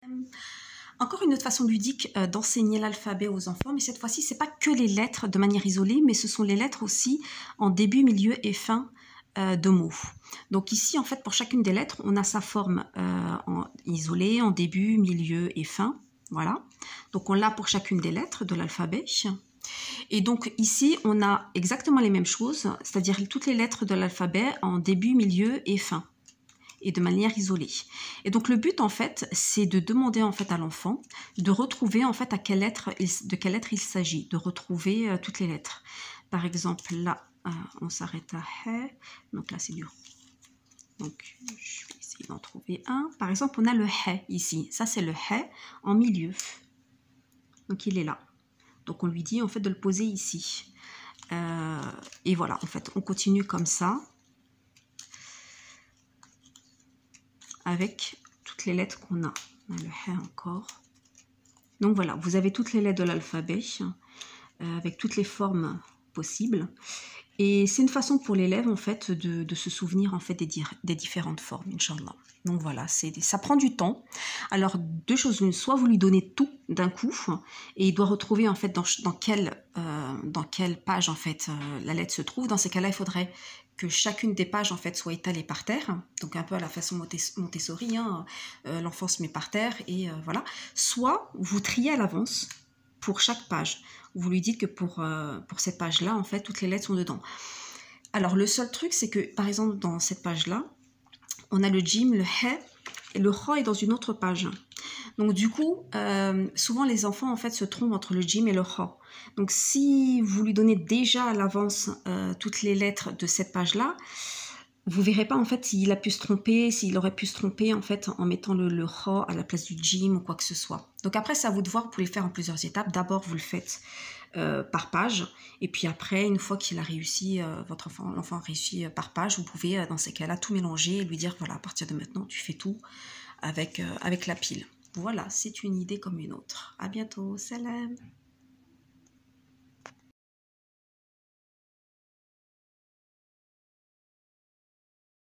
Encore une autre façon ludique d'enseigner l'alphabet aux enfants, mais cette fois-ci, c'est pas que les lettres de manière isolée, mais ce sont les lettres aussi en début, milieu et fin de mots. Donc ici, en fait, pour chacune des lettres, on a sa forme isolée, en début, milieu et fin. Voilà. Donc on l'a pour chacune des lettres de l'alphabet. Et donc ici, on a exactement les mêmes choses, c'est-à-dire toutes les lettres de l'alphabet en début, milieu et fin, et de manière isolée. Et donc le but en fait, c'est de demander en fait à l'enfant de retrouver en fait de quelle lettre il s'agit, de retrouver toutes les lettres. Par exemple là, on s'arrête à H, donc là c'est dur. Donc je vais essayer d'en trouver un. Par exemple, on a le H ici, ça c'est le H en milieu. Donc il est là. Donc on lui dit en fait de le poser ici. Et voilà, en fait, on continue comme ça, avec toutes les lettres qu'on a. On a le H encore. Donc voilà, vous avez toutes les lettres de l'alphabet, avec toutes les formes possibles. Et c'est une façon pour l'élève, en fait, de se souvenir, en fait, des différentes formes, Inch'Allah. Donc voilà, ça prend du temps. Alors, deux choses, une, soit vous lui donnez tout d'un coup, et il doit retrouver, en fait, dans quelle page, en fait, la lettre se trouve. Dans ces cas-là, il faudrait que chacune des pages, en fait, soit étalée par terre. Donc, un peu à la façon Montessori, hein, l'enfant se met par terre, et voilà. Soit vous triez à l'avance pour chaque page. Vous lui dites que pour cette page-là, en fait, toutes les lettres sont dedans. Alors, le seul truc, c'est que, par exemple, dans cette page-là, on a le Jim, le He, et le Kha est dans une autre page. Donc, du coup, souvent, les enfants, en fait, se trompent entre le Jim et le Kha. Donc, si vous lui donnez déjà à l'avance toutes les lettres de cette page-là, vous verrez pas en fait s'il a pu se tromper, s'il aurait pu se tromper en fait en mettant le Kha à la place du Jim ou quoi que ce soit. Donc après, c'est à vous de voir, vous pouvez le faire en plusieurs étapes. D'abord, vous le faites par page, et puis après, une fois qu'il a réussi, l'enfant a réussi par page, vous pouvez dans ces cas-là tout mélanger et lui dire voilà, à partir de maintenant, tu fais tout avec la pile. Voilà, c'est une idée comme une autre. À bientôt, salam.